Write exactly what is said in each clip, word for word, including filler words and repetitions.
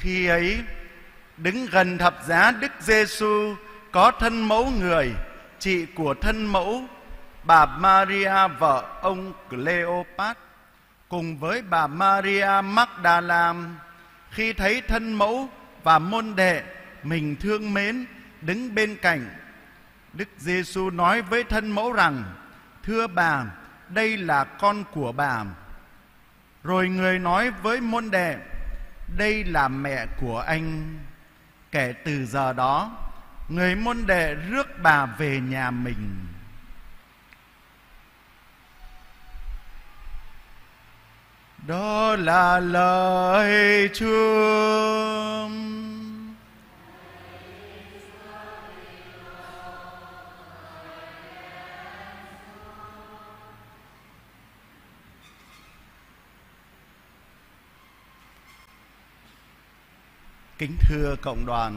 Khi ấy, đứng gần thập giá Đức Giêsu có thân mẫu người, chị của thân mẫu bà Maria vợ ông Cleopat, cùng với bà Maria Magdala. Khi thấy thân mẫu và môn đệ mình thương mến đứng bên cạnh, Đức Giêsu nói với thân mẫu rằng: thưa bà, đây là con của bà. Rồi người nói với môn đệ: đây là mẹ của anh. Kể từ giờ đó, người môn đệ rước bà về nhà mình. Đó là lời Chúa. Kính thưa cộng đoàn,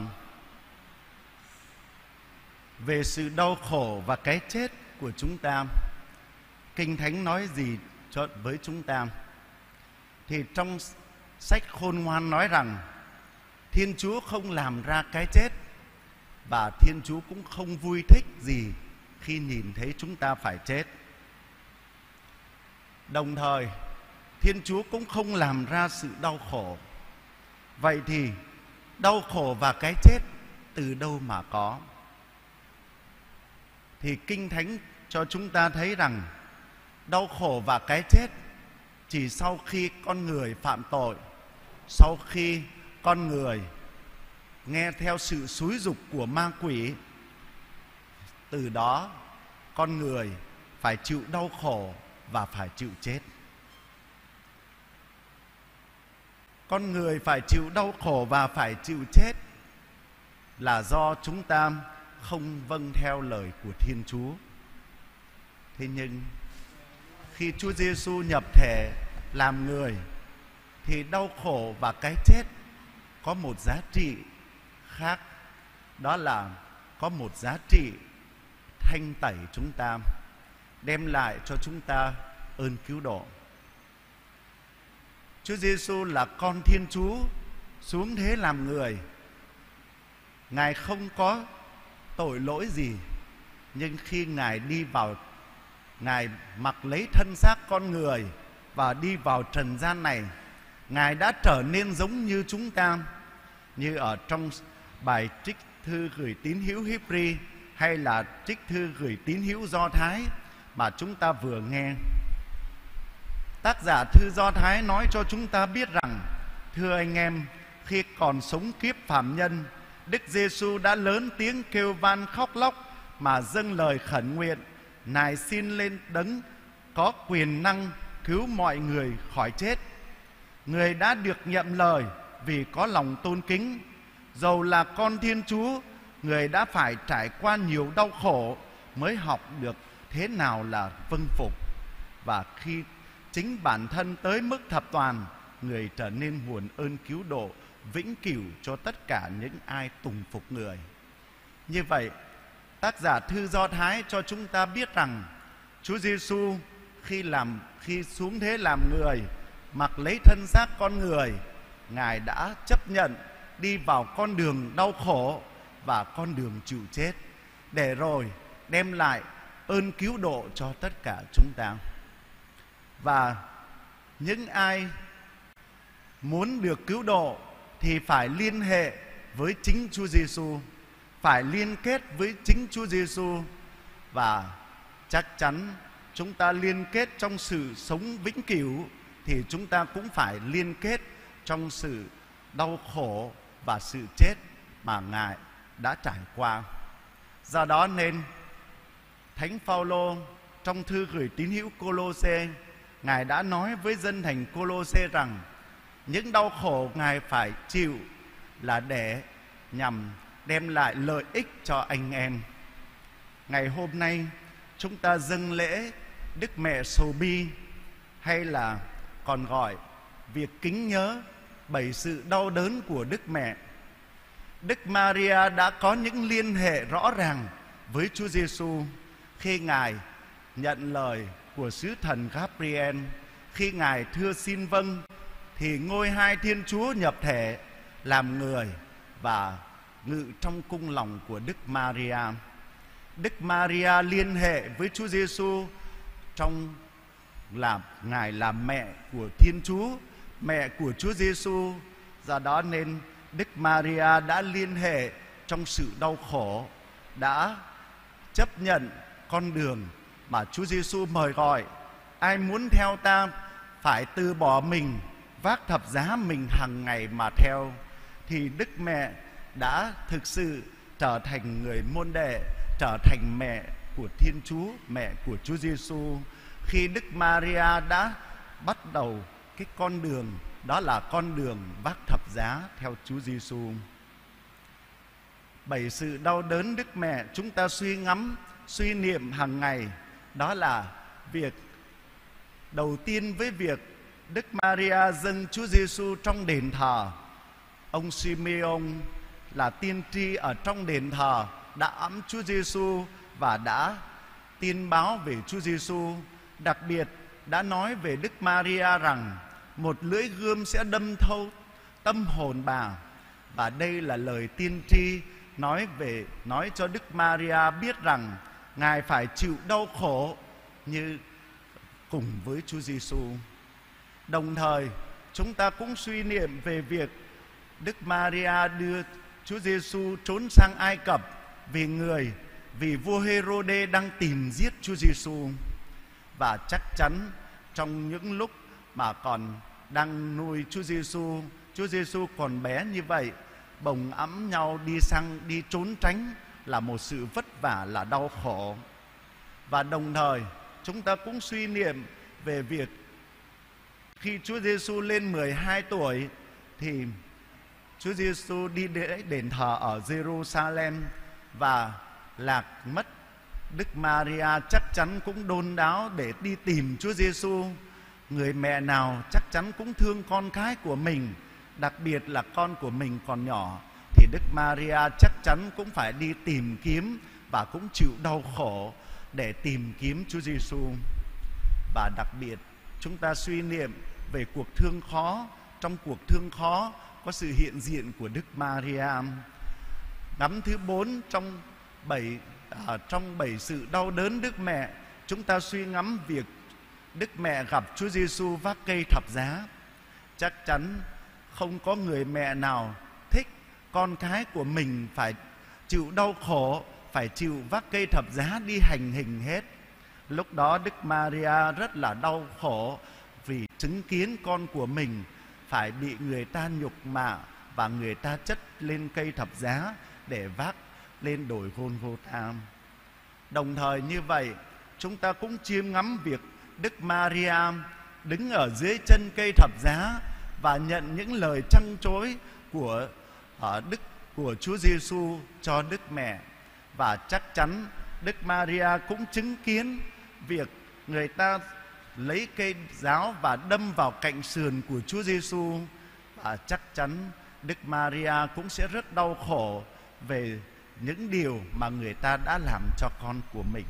về sự đau khổ và cái chết của chúng ta, Kinh Thánh nói gì cho với chúng ta? Thì trong sách Khôn Ngoan nói rằng Thiên Chúa không làm ra cái chết, và Thiên Chúa cũng không vui thích gì khi nhìn thấy chúng ta phải chết. Đồng thời, Thiên Chúa cũng không làm ra sự đau khổ. Vậy thì đau khổ và cái chết từ đâu mà có? Thì Kinh Thánh cho chúng ta thấy rằng đau khổ và cái chết chỉ sau khi con người phạm tội, sau khi con người nghe theo sự xúi giục của ma quỷ, từ đó con người phải chịu đau khổ và phải chịu chết. Con người phải chịu đau khổ và phải chịu chết là do chúng ta không vâng theo lời của Thiên Chúa. Thế nhưng khi Chúa Giêsu nhập thể làm người thì đau khổ và cái chết có một giá trị khác. Đó là có một giá trị thanh tẩy chúng ta, đem lại cho chúng ta ơn cứu độ. Chúa Giêsu là con Thiên Chúa xuống thế làm người. Ngài không có tội lỗi gì, nhưng khi Ngài đi vào, Ngài mặc lấy thân xác con người và đi vào trần gian này, Ngài đã trở nên giống như chúng ta. Như ở trong bài trích thư gửi tín hữu Hi-bri hay là trích thư gửi tín hữu Do Thái mà chúng ta vừa nghe, tác giả thư Do Thái nói cho chúng ta biết rằng: thưa anh em, khi còn sống kiếp phàm nhân, Đức Giêsu đã lớn tiếng kêu van khóc lóc mà dâng lời khẩn nguyện, nài xin lên đấng có quyền năng cứu mọi người khỏi chết. Người đã được nhậm lời vì có lòng tôn kính. Dầu là con Thiên Chúa, người đã phải trải qua nhiều đau khổ mới học được thế nào là vâng phục. Và khi chính bản thân tới mức thập toàn, người trở nên nguồn ơn cứu độ vĩnh cửu cho tất cả những ai tùng phục người. Như vậy, tác giả thư Do Thái cho chúng ta biết rằng Chúa Giêsu khi làm khi xuống thế làm người, mặc lấy thân xác con người, Ngài đã chấp nhận đi vào con đường đau khổ và con đường chịu chết, để rồi đem lại ơn cứu độ cho tất cả chúng ta. Và những ai muốn được cứu độ thì phải liên hệ với chính Chúa Giêsu, phải liên kết với chính Chúa Giêsu, và chắc chắn chúng ta liên kết trong sự sống vĩnh cửu thì chúng ta cũng phải liên kết trong sự đau khổ và sự chết mà Ngài đã trải qua. Do đó nên Thánh Phaolô trong thư gửi tín hữu Cô-lô-sê, Ngài đã nói với dân thành Cô-lô-sê rằng những đau khổ Ngài phải chịu là để nhằm đem lại lợi ích cho anh em. Ngày hôm nay chúng ta dâng lễ Đức Mẹ Sầu Bi, hay là còn gọi việc kính nhớ bảy sự đau đớn của Đức Mẹ. Đức Maria đã có những liên hệ rõ ràng với Chúa Giêsu khi Ngài nhận lời của sứ thần Gabriel. Khi Ngài thưa xin vâng thì ngôi hai Thiên Chúa nhập thể, làm người và ngự trong cung lòng của Đức Maria. Đức Maria liên hệ với Chúa Giêsu trong là Ngài là mẹ của Thiên Chúa, mẹ của Chúa Giêsu. Do đó nên Đức Maria đã liên hệ trong sự đau khổ, đã chấp nhận con đường mà Chúa Giêsu mời gọi. Ai muốn theo ta phải từ bỏ mình, vác thập giá mình hàng ngày mà theo. Thì Đức Mẹ đã thực sự trở thành người môn đệ, trở thành mẹ của Thiên Chúa, mẹ của Chúa Giêsu. Khi Đức Maria đã bắt đầu cái con đường, đó là con đường vác thập giá theo Chúa Giêsu. Bảy sự đau đớn Đức Mẹ chúng ta suy ngẫm, suy niệm hàng ngày. Đó là việc đầu tiên với việc Đức Maria dâng Chúa Giêsu trong đền thờ. Ông Simeon là tiên tri ở trong đền thờ đã ẵm Chúa Giêsu và đã tiên báo về Chúa Giêsu. Đặc biệt đã nói về Đức Maria rằng một lưỡi gươm sẽ đâm thấu tâm hồn bà. Và đây là lời tiên tri nói về nói cho Đức Maria biết rằng Ngài phải chịu đau khổ như cùng với Chúa Giêsu. Đồng thời chúng ta cũng suy niệm về việc Đức Maria đưa Chúa Giêsu trốn sang Ai Cập vì người vì vua Hêrô-đê đang tìm giết Chúa Giêsu. Và chắc chắn trong những lúc mà còn đang nuôi Chúa Giêsu, Chúa Giêsu còn bé như vậy, bồng ẵm nhau đi sang đi trốn tránh là một sự vất vả, là đau khổ. Và đồng thời chúng ta cũng suy niệm về việc khi Chúa Giêsu lên mười hai tuổi thì Chúa Giêsu đi đến đền thờ ở Jerusalem và lạc mất. Đức Maria chắc chắn cũng đôn đáo để đi tìm Chúa Giêsu. Người mẹ nào chắc chắn cũng thương con cái của mình, đặc biệt là con của mình còn nhỏ, thì Đức Maria chắc chắn cũng phải đi tìm kiếm và cũng chịu đau khổ để tìm kiếm Chúa Giêsu. Và đặc biệt chúng ta suy niệm về cuộc thương khó. Trong cuộc thương khó có sự hiện diện của Đức Maria. Ngắm thứ bốn trong bảy à, trong bảy sự đau đớn Đức Mẹ, chúng ta suy ngẫm việc Đức Mẹ gặp Chúa Giêsu vác cây thập giá. Chắc chắn không có người mẹ nào thích con cái của mình phải chịu đau khổ, phải chịu vác cây thập giá đi hành hình hết. Lúc đó Đức Maria rất là đau khổ vì chứng kiến con của mình phải bị người ta nhục mạ và người ta chất lên cây thập giá để vác lên đồi Gôn-gô-tha. Đồng thời như vậy, chúng ta cũng chiêm ngắm việc Đức Maria đứng ở dưới chân cây thập giá và nhận những lời trăn trối của ở Đức của Chúa Giêsu cho Đức Mẹ. Và chắc chắn Đức Maria cũng chứng kiến việc người ta lấy cây giáo và đâm vào cạnh sườn của Chúa Giêsu. Và chắc chắn Đức Maria cũng sẽ rất đau khổ về những điều mà người ta đã làm cho con của mình.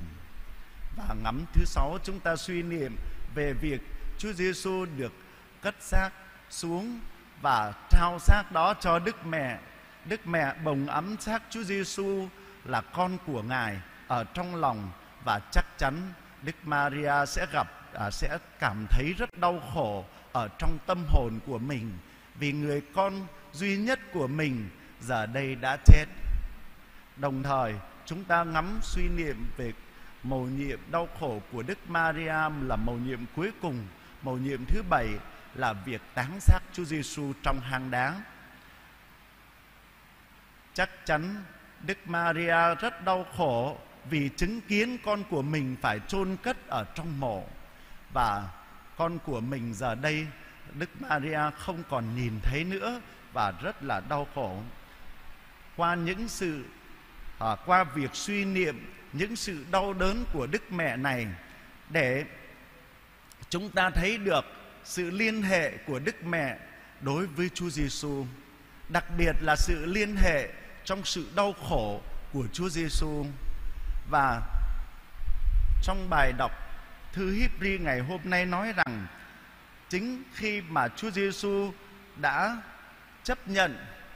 Và ngắm thứ sáu, chúng ta suy niệm về việc Chúa Giêsu được cất xác xuống và trao xác đó cho Đức Mẹ. Đức Mẹ bồng ẵm xác Chúa Giêsu là con của Ngài ở trong lòng, và chắc chắn Đức Maria sẽ gặp à, sẽ cảm thấy rất đau khổ ở trong tâm hồn của mình vì người con duy nhất của mình giờ đây đã chết. Đồng thời chúng ta ngắm suy niệm về mầu nhiệm đau khổ của Đức Maria là mầu nhiệm cuối cùng. Mầu nhiệm thứ bảy là việc táng xác Chúa Giêsu trong hang đá. Chắc chắn Đức Maria rất đau khổ vì chứng kiến con của mình phải chôn cất ở trong mộ, và con của mình giờ đây Đức Maria không còn nhìn thấy nữa và rất là đau khổ. Qua những sự à, qua việc suy niệm những sự đau đớn của Đức Mẹ này, để chúng ta thấy được sự liên hệ của Đức Mẹ đối với Chúa Giêsu, đặc biệt là sự liên hệ trong sự đau khổ của Chúa Giêsu. Và trong bài đọc thư Híp-ri ngày hôm nay nói rằng chính khi mà Chúa Giêsu đã chấp nhận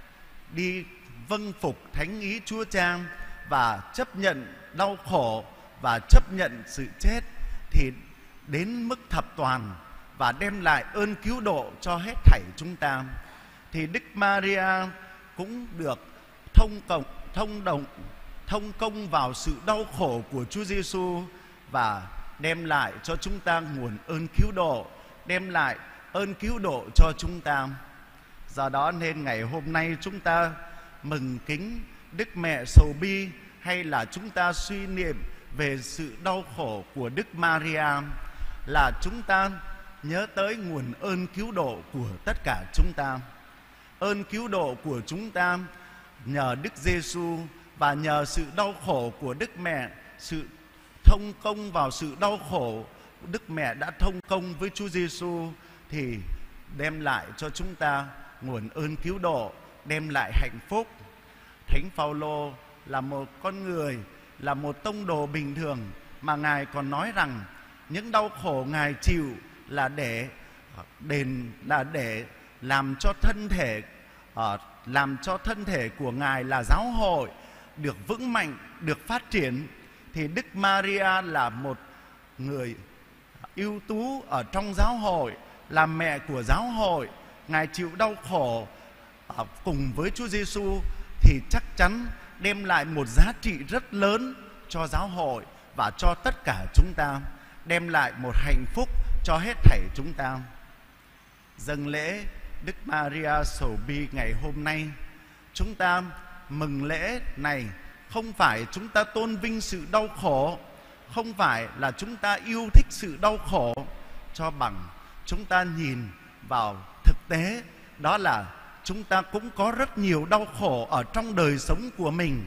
đi vâng phục thánh ý Chúa Cha và chấp nhận đau khổ và chấp nhận sự chết, thì đến mức thập toàn và đem lại ơn cứu độ cho hết thảy chúng ta. Thì Đức Maria cũng được thông cộng thông đồng thông công vào sự đau khổ của Chúa Giêsu và đem lại cho chúng ta nguồn ơn cứu độ, đem lại ơn cứu độ cho chúng ta. Do đó nên ngày hôm nay chúng ta mừng kính Đức Mẹ Sầu Bi, hay là chúng ta suy niệm về sự đau khổ của Đức Maria, là chúng ta nhớ tới nguồn ơn cứu độ của tất cả chúng ta. Ơn cứu độ của chúng ta nhờ Đức Giêsu và nhờ sự đau khổ của Đức Mẹ, sự thông công vào sự đau khổ Đức Mẹ đã thông công với Chúa Giêsu, thì đem lại cho chúng ta nguồn ơn cứu độ, đem lại hạnh phúc. Thánh Phaolô là một con người, là một tông đồ bình thường, mà Ngài còn nói rằng những đau khổ Ngài chịu là để đền là để làm cho thân thể uh, làm cho thân thể của Ngài là giáo hội được vững mạnh, được phát triển. Thì Đức Maria là một người ưu tú ở trong giáo hội, là mẹ của giáo hội. Ngài chịu đau khổ uh, cùng với Chúa Giêsu thì chắc chắn đem lại một giá trị rất lớn cho giáo hội và cho tất cả chúng ta, đem lại một hạnh phúc cho hết thảy chúng ta. Dâng lễ Đức Maria Sầu Bi ngày hôm nay, chúng ta mừng lễ này không phải chúng ta tôn vinh sự đau khổ, không phải là chúng ta yêu thích sự đau khổ, cho bằng chúng ta nhìn vào thực tế, đó là chúng ta cũng có rất nhiều đau khổ ở trong đời sống của mình.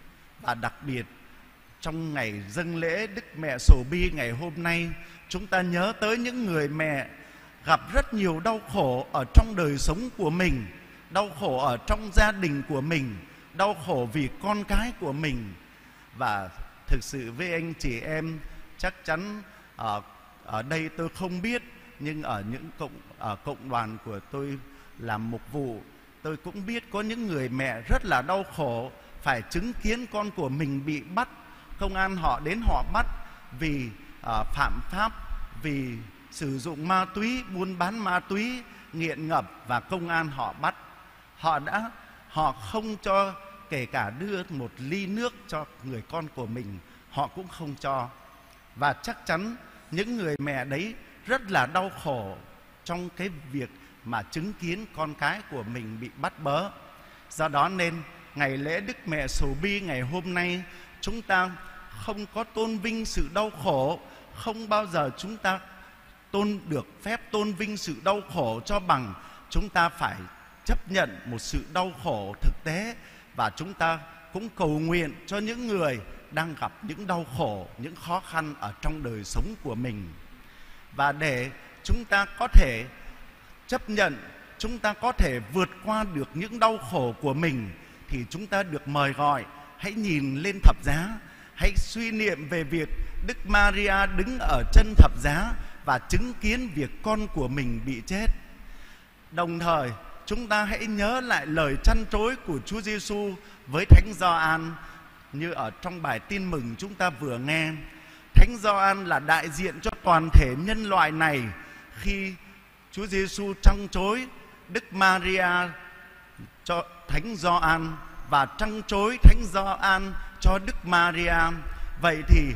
Và đặc biệt trong ngày dâng lễ Đức Mẹ Sầu Bi ngày hôm nay, chúng ta nhớ tới những người mẹ gặp rất nhiều đau khổ ở trong đời sống của mình, đau khổ ở trong gia đình của mình, đau khổ vì con cái của mình. Và thực sự với anh chị em, chắc chắn ở, ở đây tôi không biết, nhưng ở những cộng, ở cộng đoàn của tôi làm mục vụ, tôi cũng biết có những người mẹ rất là đau khổ, phải chứng kiến con của mình bị bắt, công an họ đến họ bắt vì uh, phạm pháp, vì sử dụng ma túy, buôn bán ma túy, nghiện ngập, và công an họ bắt. Họ đã họ không cho kể cả đưa một ly nước cho người con của mình, họ cũng không cho. Và chắc chắn những người mẹ đấy rất là đau khổ trong cái việc mà chứng kiến con cái của mình bị bắt bớ. Do đó nên ngày lễ Đức Mẹ Sầu Bi ngày hôm nay, chúng ta không có tôn vinh sự đau khổ, không bao giờ chúng ta tôn được phép tôn vinh sự đau khổ, cho bằng chúng ta phải chấp nhận một sự đau khổ thực tế, và chúng ta cũng cầu nguyện cho những người đang gặp những đau khổ, những khó khăn ở trong đời sống của mình. Và để chúng ta có thể chấp nhận, chúng ta có thể vượt qua được những đau khổ của mình, thì chúng ta được mời gọi hãy nhìn lên thập giá, hãy suy niệm về việc Đức Maria đứng ở chân thập giá và chứng kiến việc con của mình bị chết. Đồng thời chúng ta hãy nhớ lại lời trăn trối của Chúa Giêsu với Thánh Gioan, như ở trong bài tin mừng chúng ta vừa nghe. Thánh Gioan là đại diện cho toàn thể nhân loại này, khi Chúa Giêsu trăn trối Đức Maria cho Thánh Gioan và trăn trối Thánh Gioan cho Đức Maria. Vậy thì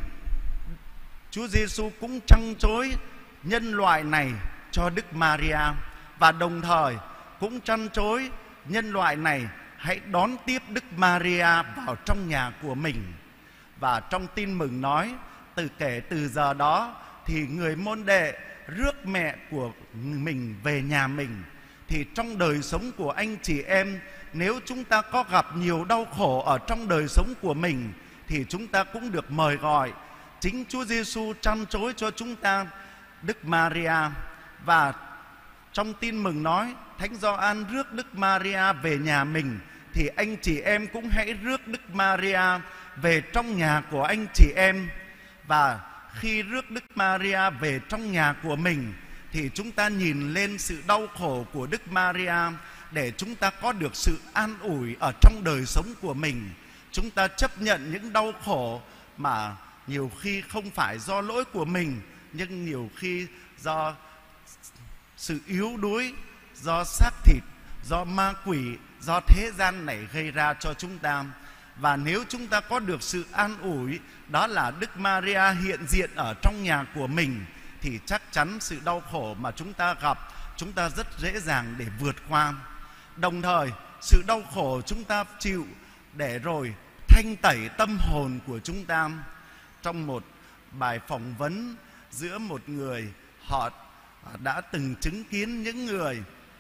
Chúa Giêsu cũng trăn trối nhân loại này cho Đức Maria, và đồng thời cũng trăn trối nhân loại này hãy đón tiếp Đức Maria vào trong nhà của mình. Và trong tin mừng nói, từ kể từ giờ đó thì người môn đệ rước mẹ của mình về nhà mình. Thì trong đời sống của anh chị em, nếu chúng ta có gặp nhiều đau khổ ở trong đời sống của mình, thì chúng ta cũng được mời gọi. Chính Chúa Giêsu trăn trối cho chúng ta Đức Maria. Và trong tin mừng nói, Thánh Gioan rước Đức Maria về nhà mình, thì anh chị em cũng hãy rước Đức Maria về trong nhà của anh chị em. Và khi rước Đức Maria về trong nhà của mình, thì chúng ta nhìn lên sự đau khổ của Đức Maria để chúng ta có được sự an ủi ở trong đời sống của mình. Chúng ta chấp nhận những đau khổ mà nhiều khi không phải do lỗi của mình, nhưng nhiều khi do sự yếu đuối, do xác thịt, do ma quỷ, do thế gian này gây ra cho chúng ta. Và nếu chúng ta có được sự an ủi, đó là Đức Maria hiện diện ở trong nhà của mình, thì chắc chắn sự đau khổ mà chúng ta gặp, chúng ta rất dễ dàng để vượt qua. Đồng thời, sự đau khổ chúng ta chịu để rồi thanh tẩy tâm hồn của chúng ta. Trong một bài phỏng vấn giữa một người, họ đã từng chứng kiến những người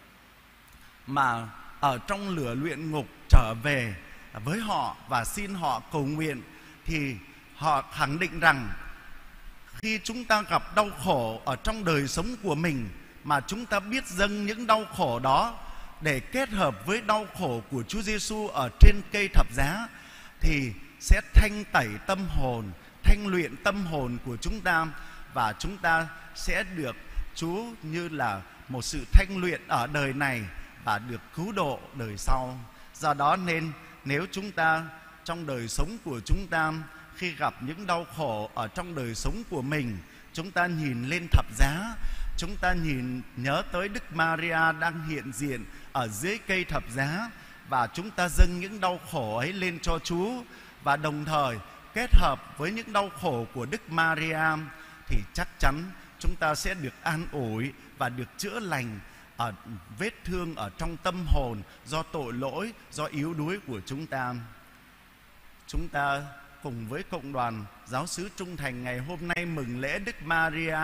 mà ở trong lửa luyện ngục trở về với họ và xin họ cầu nguyện, thì họ khẳng định rằng khi chúng ta gặp đau khổ ở trong đời sống của mình mà chúng ta biết dâng những đau khổ đó để kết hợp với đau khổ của Chúa Giêsu ở trên cây thập giá, thì sẽ thanh tẩy tâm hồn, thanh luyện tâm hồn của chúng ta, và chúng ta sẽ được Chúa như là một sự thanh luyện ở đời này và được cứu độ đời sau. Do đó nên nếu chúng ta trong đời sống của chúng ta, khi gặp những đau khổ ở trong đời sống của mình, chúng ta nhìn lên thập giá, chúng ta nhìn nhớ tới Đức Maria đang hiện diện ở dưới cây thập giá, và chúng ta dâng những đau khổ ấy lên cho Chúa, và đồng thời kết hợp với những đau khổ của Đức Maria, thì chắc chắn chúng ta sẽ được an ủi và được chữa lành ở vết thương ở trong tâm hồn do tội lỗi, do yếu đuối của chúng ta. Chúng ta cùng với cộng đoàn giáo xứ Trung Thành ngày hôm nay mừng lễ Đức Maria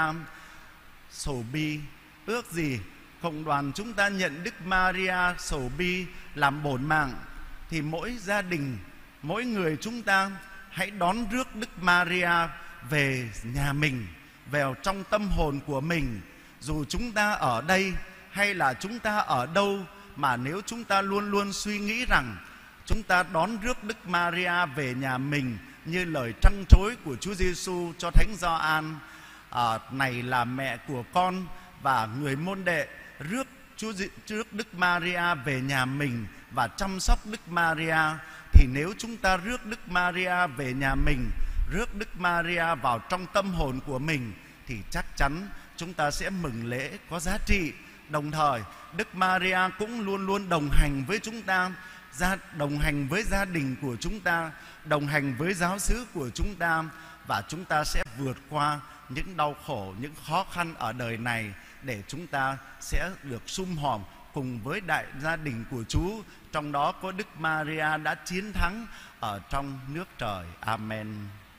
Sầu Bi. Ước gì cộng đoàn chúng ta nhận Đức Maria Sầu Bi làm bổn mạng, thì mỗi gia đình, mỗi người chúng ta hãy đón rước Đức Maria về nhà mình, vào trong tâm hồn của mình. Dù chúng ta ở đây hay là chúng ta ở đâu, mà nếu chúng ta luôn luôn suy nghĩ rằng chúng ta đón rước Đức Maria về nhà mình như lời trăn trối của Chúa Giêsu cho Thánh Gioan, à, này là mẹ của con, và người môn đệ rước Chúa rước Đức Maria về nhà mình và chăm sóc Đức Maria, thì nếu chúng ta rước Đức Maria về nhà mình, rước Đức Maria vào trong tâm hồn của mình, thì chắc chắn chúng ta sẽ mừng lễ có giá trị. Đồng thời Đức Maria cũng luôn luôn đồng hành với chúng ta, đồng hành với gia đình của chúng ta, đồng hành với giáo xứ của chúng ta, và chúng ta sẽ vượt qua những đau khổ, những khó khăn ở đời này, để chúng ta sẽ được sum họp cùng với đại gia đình của Chúa, trong đó có Đức Maria đã chiến thắng ở trong nước trời. Amen.